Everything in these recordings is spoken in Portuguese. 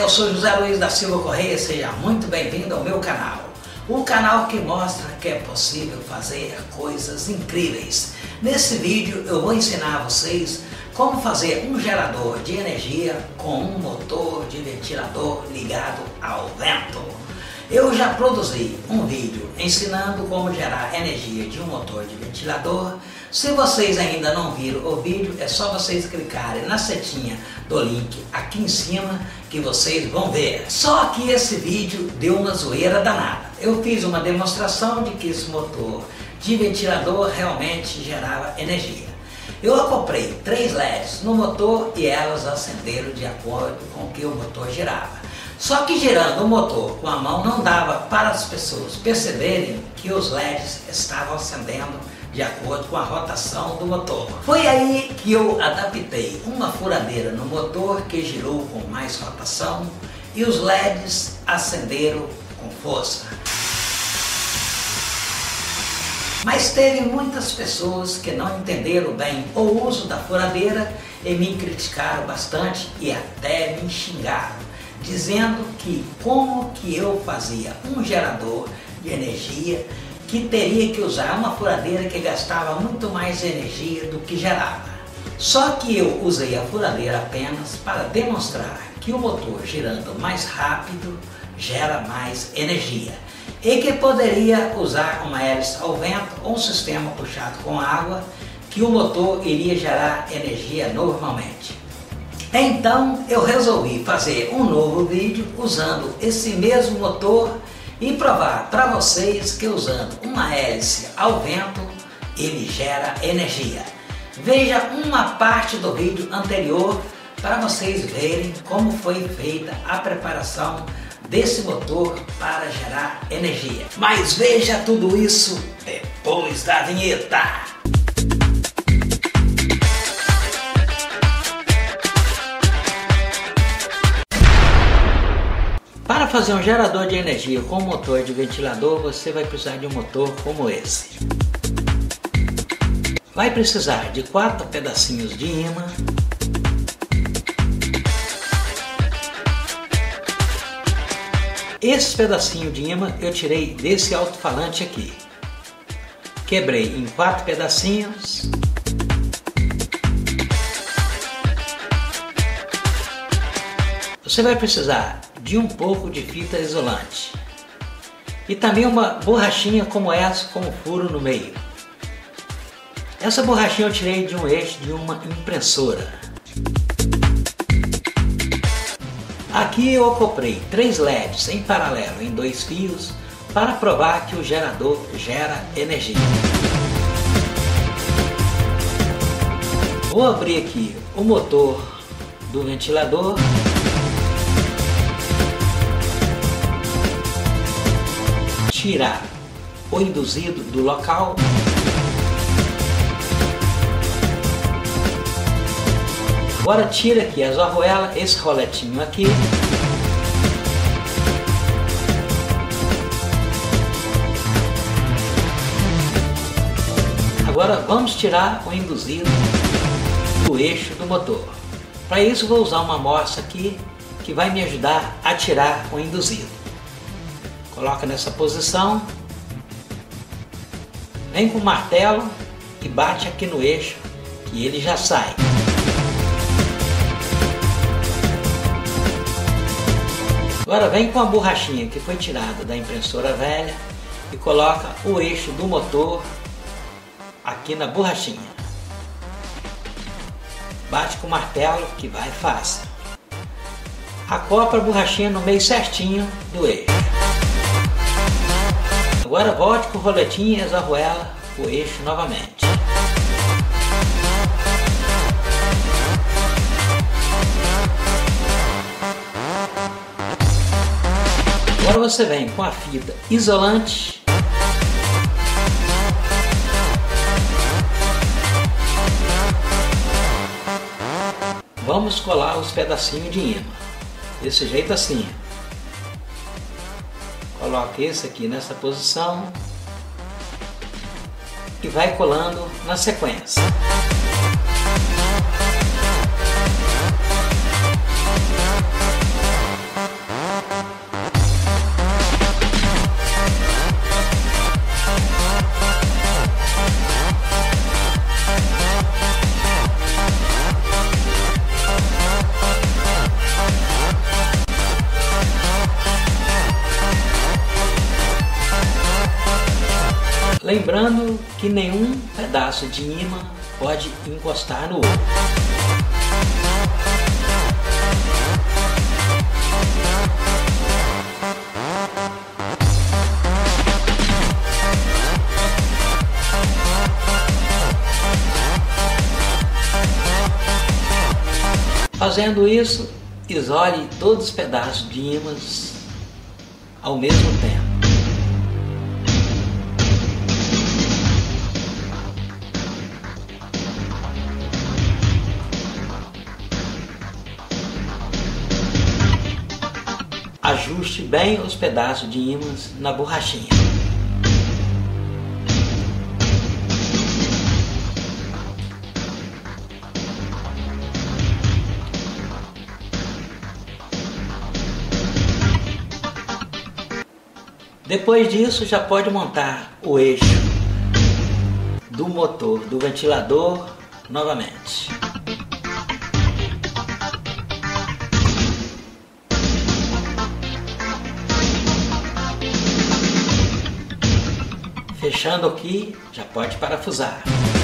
eu sou José Luiz da Silva Correia, seja muito bem-vindo ao meu canal. O canal que mostra que é possível fazer coisas incríveis. Nesse vídeo eu vou ensinar a vocês como fazer um gerador de energia com um motor de ventilador ligado ao vento. Eu já produzi um vídeo ensinando como gerar energia de um motor de ventilador. Se vocês ainda não viram o vídeo, é só vocês clicarem na setinha do link aqui em cima que vocês vão ver. Só que esse vídeo deu uma zoeira danada. Eu fiz uma demonstração de que esse motor de ventilador realmente gerava energia. Eu acoplei 3 LEDs no motor e elas acenderam de acordo com o que o motor girava. Só que girando o motor com a mão não dava para as pessoas perceberem que os LEDs estavam acendendo de acordo com a rotação do motor. Foi aí que eu adaptei uma furadeira no motor que girou com mais rotação e os LEDs acenderam com força. Mas teve muitas pessoas que não entenderam bem o uso da furadeira e me criticaram bastante e até me xingaram, dizendo que como que eu fazia um gerador de energia que teria que usar uma furadeira que gastava muito mais energia do que gerava. Só que eu usei a furadeira apenas para demonstrar que o motor girando mais rápido gera mais energia e que poderia usar uma hélice ao vento ou um sistema puxado com água que o motor iria gerar energia normalmente. Então eu resolvi fazer um novo vídeo usando esse mesmo motor e provar para vocês que usando uma hélice ao vento ele gera energia. Veja uma parte do vídeo anterior para vocês verem como foi feita a preparação desse motor para gerar energia. Mas veja tudo isso depois da vinheta. Para fazer um gerador de energia com motor de ventilador, você vai precisar de um motor como esse. Vai precisar de 4 pedacinhos de ímã, esses pedacinhos de ímã eu tirei desse alto-falante aqui. Quebrei em 4 pedacinhos. Você vai precisar de um pouco de fita isolante e também uma borrachinha como essa com um furo no meio. Essa borrachinha eu tirei de um eixo de uma impressora. Aqui eu acoplei 3 LEDs em paralelo em 2 fios para provar que o gerador gera energia. Vou abrir aqui o motor do ventilador. Tirar o induzido do local. Agora tira aqui as arruelas, esse roletinho aqui. Agora vamos tirar o induzido do eixo do motor. Para isso vou usar uma amostra aqui que vai me ajudar a tirar o induzido. Coloca nessa posição, vem com o martelo e bate aqui no eixo que ele já sai. Agora vem com a borrachinha que foi tirada da impressora velha e coloca o eixo do motor aqui na borrachinha. Bate com o martelo que vai fácil. Acopla a borrachinha no meio certinho do eixo. Agora volte com o roletinho e as arruelas o eixo novamente. Agora você vem com a fita isolante. Vamos colar os pedacinhos de ímã. Desse jeito assim. Coloque esse aqui nessa posição e vai colando na sequência. Lembrando que nenhum pedaço de ímã pode encostar no outro. Fazendo isso, isole todos os pedaços de ímãs ao mesmo tempo. Ajuste bem os pedaços de ímãs na borrachinha. Depois disso, já pode montar o eixo do motor do ventilador novamente. Fechando aqui, já pode parafusar.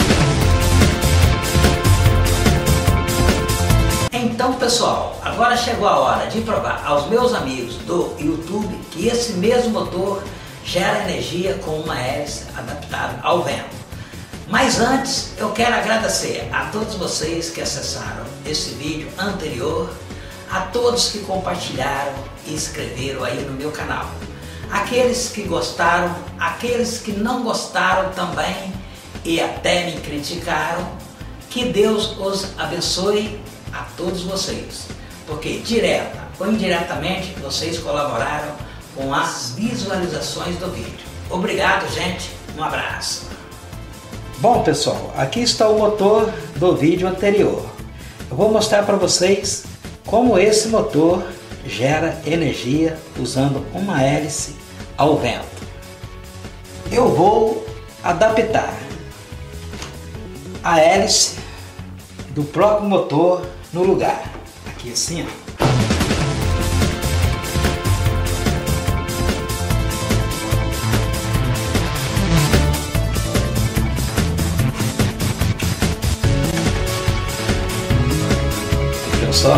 Então, pessoal, agora chegou a hora de provar aos meus amigos do YouTube que esse mesmo motor gera energia com uma hélice adaptada ao vento. Mas antes, eu quero agradecer a todos vocês que acessaram esse vídeo anterior, a todos que compartilharam e inscreveram aí no meu canal. Aqueles que gostaram, aqueles que não gostaram também e até me criticaram, que Deus os abençoe a todos vocês, porque direta ou indiretamente vocês colaboraram com as visualizações do vídeo. Obrigado, gente, um abraço. Bom, pessoal, aqui está o motor do vídeo anterior. Eu vou mostrar para vocês como esse motor gera energia usando uma hélice ao vento. Eu vou adaptar a hélice do próprio motor no lugar. Aqui assim, ó. Viu só?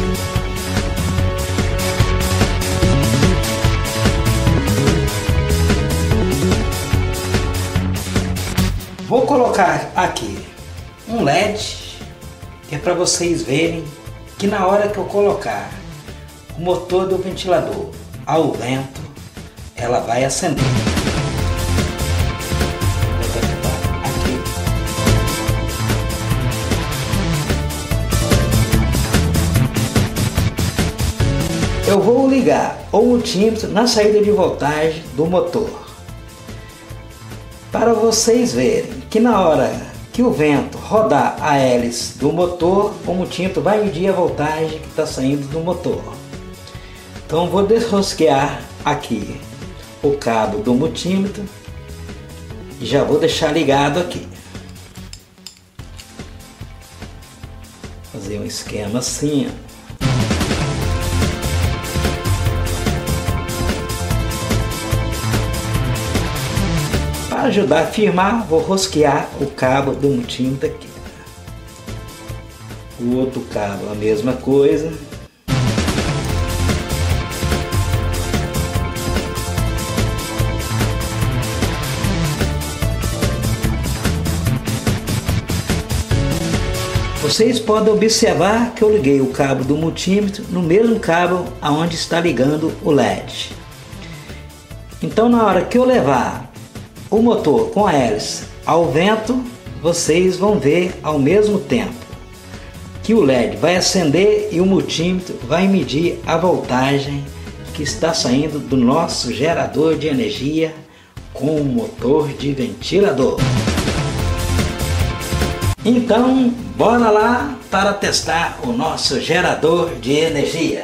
Vou colocar aqui um LED, que é para vocês verem que na hora que eu colocar o motor do ventilador ao vento, ela vai acender. Vou adaptar aqui. Eu vou ligar o multímetro na saída de voltagem do motor, para vocês verem que na hora que o vento rodar a hélice do motor, o multímetro vai medir a voltagem que está saindo do motor. Então vou desrosquear aqui o cabo do multímetro e já vou deixar ligado aqui. Fazer um esquema assim, ó. Para ajudar a firmar, vou rosquear o cabo do multímetro aqui. O outro cabo, a mesma coisa. Vocês podem observar que eu liguei o cabo do multímetro no mesmo cabo aonde está ligando o LED. Então, na hora que eu levar o motor com a hélice ao vento, vocês vão ver ao mesmo tempo que o LED vai acender e o multímetro vai medir a voltagem que está saindo do nosso gerador de energia com o motor de ventilador. Então, bora lá para testar o nosso gerador de energia.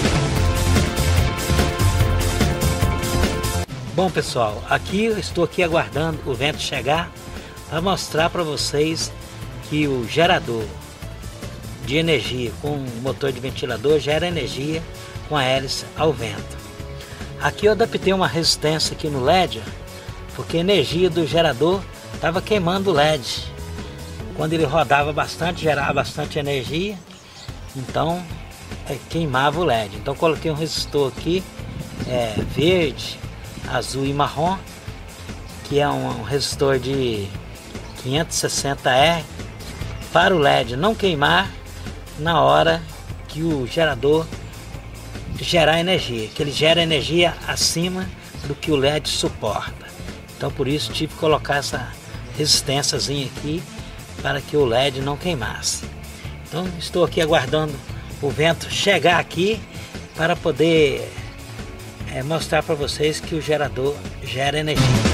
Bom, pessoal, aqui eu estou aguardando o vento chegar para mostrar para vocês que o gerador de energia com o motor de ventilador gera energia com a hélice ao vento. Aqui eu adaptei uma resistência aqui no LED, porque a energia do gerador estava queimando o LED. Quando ele rodava bastante, gerava bastante energia, então queimava o LED. Então coloquei um resistor aqui, verde, azul e marrom, que é um resistor de 560R, para o LED não queimar na hora que o gerador gerar energia, que ele gera energia acima do que o LED suporta. Então por isso tive que colocar essa resistênciazinha aqui para que o LED não queimasse. Então estou aqui aguardando o vento chegar aqui para poder mostrar para vocês que o gerador gera energia.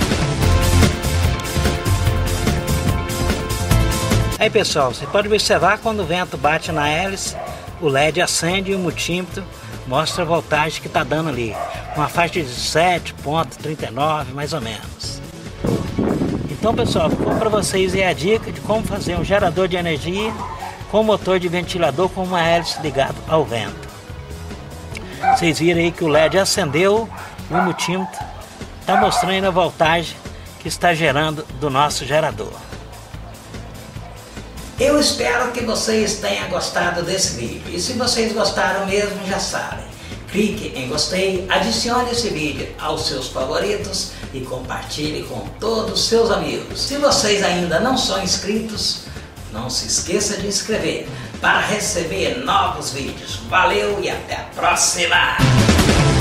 Aí pessoal, você pode observar quando o vento bate na hélice, o LED acende e o multímetro mostra a voltagem que está dando ali, uma faixa de 7,39 mais ou menos. Então pessoal, ficou para vocês aí a dica de como fazer um gerador de energia com motor de ventilador com uma hélice ligado ao vento. Vocês viram aí que o LED acendeu e o multímetro está mostrando a voltagem que está gerando do nosso gerador. Eu espero que vocês tenham gostado desse vídeo. E se vocês gostaram mesmo, já sabem. Clique em gostei, adicione esse vídeo aos seus favoritos e compartilhe com todos os seus amigos. Se vocês ainda não são inscritos, não se esqueça de inscrever para receber novos vídeos. Valeu e até a próxima!